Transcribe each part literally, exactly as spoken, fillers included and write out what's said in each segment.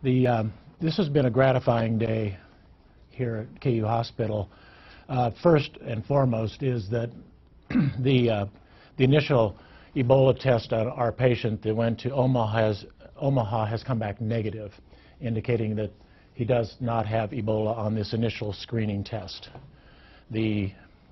The, um, this has been a gratifying day here at K U Hospital. Uh, first and foremost is that the, uh, the initial Ebola test on our patient that went to Omaha has, Omaha has come back negative, indicating that he does not have Ebola on this initial screening test. The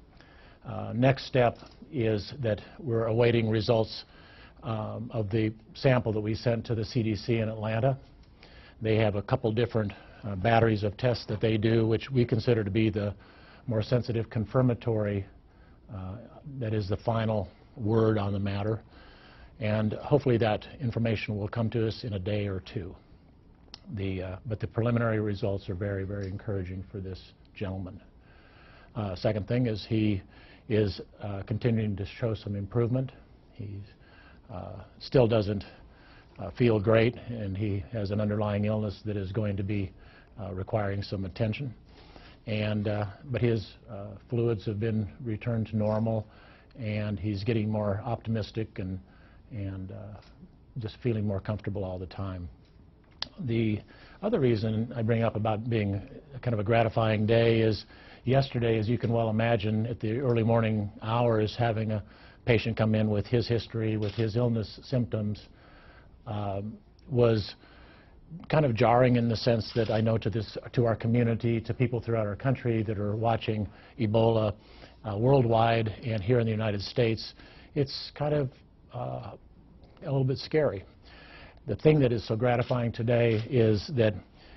uh, next step is that we're awaiting results um, of the sample that we sent to the C D C in Atlanta. They have a couple different uh, batteries of tests that they do, which we consider to be the more sensitive confirmatory, uh, that is the final word on the matter. And hopefully that information will come to us in a day or two. The, uh, but the preliminary results are very, very encouraging for this gentleman. Uh, second thing is he is uh, continuing to show some improvement. He uh, still doesn't uh, feel great, and he has an underlying illness that is going to be uh, requiring some attention. And, uh, but his uh, fluids have been returned to normal, and he's getting more optimistic and, and uh, just feeling more comfortable all the time. The other reason I bring up about being kind of a gratifying day is yesterday, as you can well imagine, at the early morning hours, having a patient come in with his history, with his illness symptoms, um, was kind of jarring in the sense that I know to this, to our community, to people throughout our country that are watching Ebola uh, worldwide and here in the United States, it's kind of uh, a little bit scary. The thing that is so gratifying today is that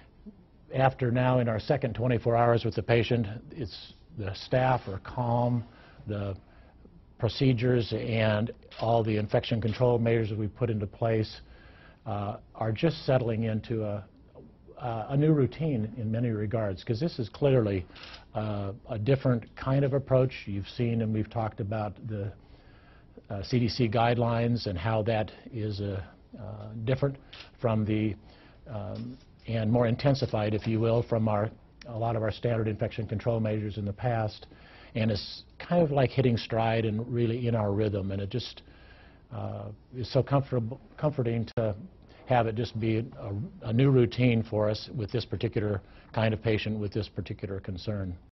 after now in our second twenty-four hours with the patient, it's the staff are calm, the procedures and all the infection control measures that we put into place uh, are just settling into a, uh, a new routine in many regards, because this is clearly uh, a different kind of approach. You've seen and we've talked about the uh, C D C guidelines and how that is a Uh, different from the um, and more intensified, if you will, from our a lot of our standard infection control measures in the past, and it's kind of like hitting stride and really in our rhythm, and it just uh, is so comfortable, comforting to have it just be a, a new routine for us with this particular kind of patient with this particular concern.